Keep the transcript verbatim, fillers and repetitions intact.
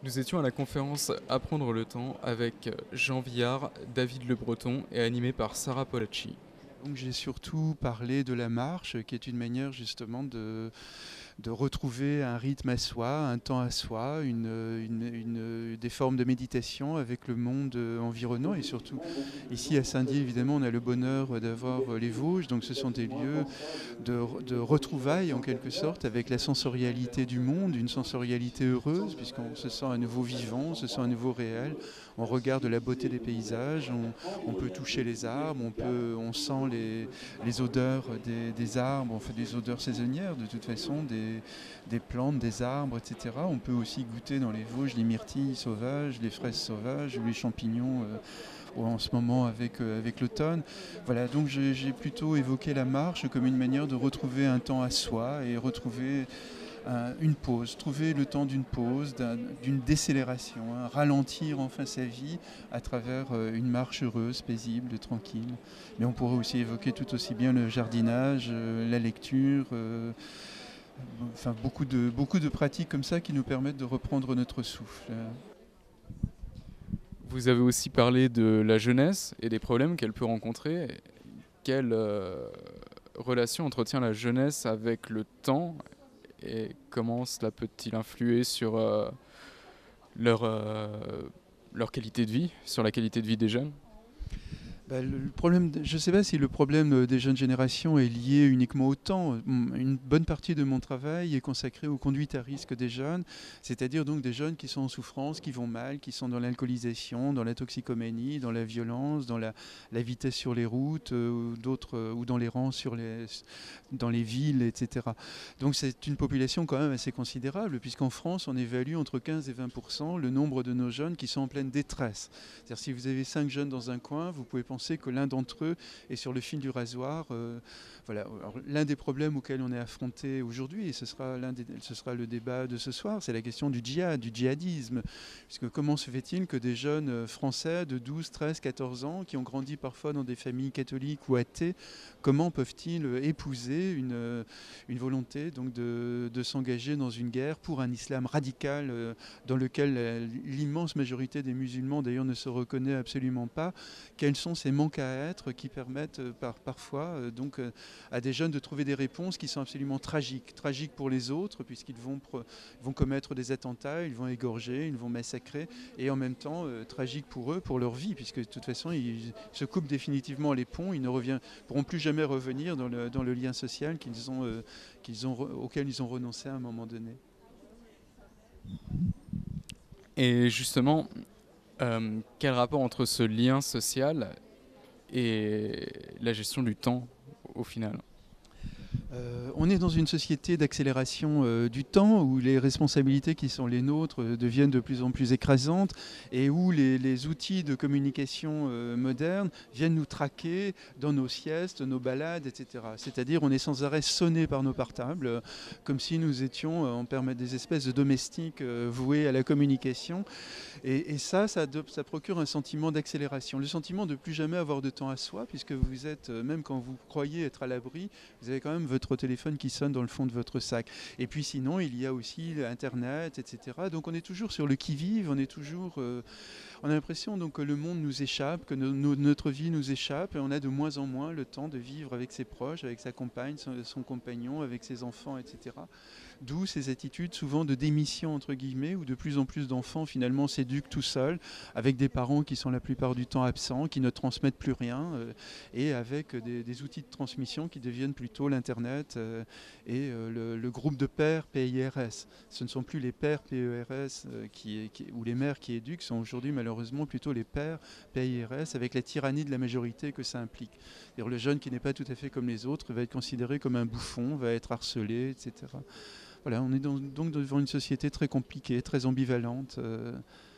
Nous étions à la conférence Apprendre le temps avec Jean Viard, David Le Breton et animé par Sarah Polacci. Donc j'ai surtout parlé de la marche, qui est une manière justement de, de retrouver un rythme à soi, un temps à soi, une, une- une- des formes de méditation avec le monde environnant. Et surtout, ici à Saint-Dié, évidemment, on a le bonheur d'avoir les Vosges, donc ce sont des lieux de, de retrouvailles en quelque sorte avec la sensorialité du monde, une sensorialité heureuse, puisqu'on se sent à nouveau vivant, on se sent à nouveau réel. On regarde la beauté des paysages, on, on peut toucher les arbres, on, peut, on sent les, les odeurs des, des arbres, on fait des odeurs saisonnières de toute façon, des, des plantes, des arbres, et cetera. On peut aussi goûter dans les Vosges les myrtilles sauvages, les fraises sauvages ou les champignons euh, en ce moment avec, euh, avec l'automne. Voilà, donc j'ai j'ai plutôt évoqué la marche comme une manière de retrouver un temps à soi et retrouver un- une pause, trouver le temps d'une pause, d'un- d'une décélération, hein, ralentir enfin sa vie à travers euh, une marche heureuse, paisible, tranquille. Mais on pourrait aussi évoquer tout aussi bien le jardinage, euh, la lecture, euh, enfin beaucoup de, beaucoup de pratiques comme ça qui nous permettent de reprendre notre souffle. Vous avez aussi parlé de la jeunesse et des problèmes qu'elle peut rencontrer. Quelle euh, relation entretient la jeunesse avec le temps et comment cela peut-il influer sur euh, leur, euh, leur qualité de vie, sur la qualité de vie des jeunes? Bah, le problème, de- je ne sais pas si le problème euh, des jeunes générations est lié uniquement au temps. Hum, Une bonne partie de mon travail est consacrée aux conduites à risque des jeunes, c'est-à-dire donc des jeunes qui sont en souffrance, qui vont mal, qui sont dans l'alcoolisation, dans la toxicomanie, dans la violence, dans la, la vitesse sur les routes, euh, ou d'autres, euh, ou dans les rangs sur les, dans les villes, et cetera. Donc c'est une population quand même assez considérable, puisqu'en France, on évalue entre quinze et vingt pour cent le nombre de nos jeunes qui sont en pleine détresse. C'est-à-dire si vous avez cinq jeunes dans un coin, vous pouvez penser que l'un d'entre eux est sur le fil du rasoir. Euh, voilà. Alors, l'un des problèmes auxquels on est affronté aujourd'hui, et ce sera, l'un des, ce sera le débat de ce soir, c'est la question du djihad, du djihadisme. Puisque comment se fait-il que des jeunes français de douze, treize, quatorze ans, qui ont grandi parfois dans des familles catholiques ou athées, comment peuvent-ils épouser une, une volonté donc de, de s'engager dans une guerre pour un islam radical euh, dans lequel euh, l'immense majorité des musulmans d'ailleurs ne se reconnaît absolument pas? Quels sont ces manques à être qui permettent euh, par, parfois euh, donc, euh, à des jeunes de trouver des réponses qui sont absolument tragiques. Tragiques pour les autres, puisqu'ils vont, vont commettre des attentats, ils vont égorger, ils vont massacrer, et en même temps euh, tragiques pour eux, pour leur vie, puisque de toute façon ils se coupent définitivement les ponts, ils ne revient, pourront plus jamais revenir dans le, dans le lien social qu'ils ont, euh, qu'ils ont, auquel ils ont renoncé à un moment donné. Et justement, euh, quel rapport entre ce lien social et la gestion du temps au final? Euh, on est dans une société d'accélération euh, du temps où les responsabilités qui sont les nôtres euh, deviennent de plus en plus écrasantes et où les, les outils de communication euh, modernes viennent nous traquer dans nos siestes, nos balades, et cetera. C'est-à-dire on est sans arrêt sonné par nos portables euh, comme si nous étions euh, en permet des espèces de domestiques euh, voués à la communication. Et, et ça, ça, de- ça procure un sentiment d'accélération, le sentiment de plus jamais avoir de temps à soi, puisque vous êtes, euh, même quand vous croyez être à l'abri, vous avez quand même votre téléphone qui sonne dans le fond de votre sac. Et puis sinon, il y a aussi Internet, et cetera. Donc on est toujours sur le qui-vive, on est toujours... euh, on a l'impression donc que le monde nous échappe, que no- no- notre vie nous échappe, et on a de moins en moins le temps de vivre avec ses proches, avec sa compagne, son, son compagnon, avec ses enfants, et cetera. D'où ces attitudes souvent de démission, entre guillemets, où de plus en plus d'enfants finalement s'éduquent tout seuls, avec des parents qui sont la plupart du temps absents, qui ne transmettent plus rien, euh, et avec des, des outils de transmission qui deviennent plutôt l'Internet euh, et euh, le, le groupe de pères P I R S. Ce ne sont plus les pères P E R S euh, qui, qui, ou les mères qui éduquent, ce sont aujourd'hui malheureusement plutôt les pères P I R S, avec la tyrannie de la majorité que ça implique. C'est-à-dire le jeune qui n'est pas tout à fait comme les autres va être considéré comme un bouffon, va être harcelé, et cetera. Voilà, on est donc devant une société très compliquée, très ambivalente. Euh,